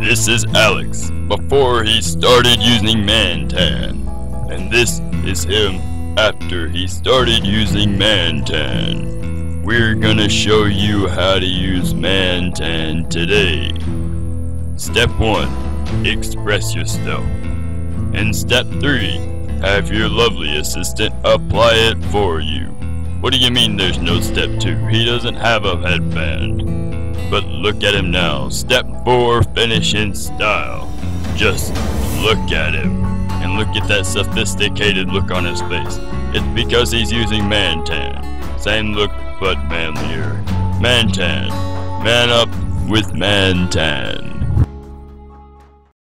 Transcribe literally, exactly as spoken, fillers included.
This is Alex, before he started using ManTan. And this is him after he started using ManTan. We're gonna show you how to use ManTan today. Step one, express yourself. And step three, have your lovely assistant apply it for you. What do you mean there's no step two? He doesn't have a headband. But look at him now. Step four, finish in style. Just look at him. And look at that sophisticated look on his face. It's because he's using ManTan. Same look, but manlier. ManTan. Man up with ManTan.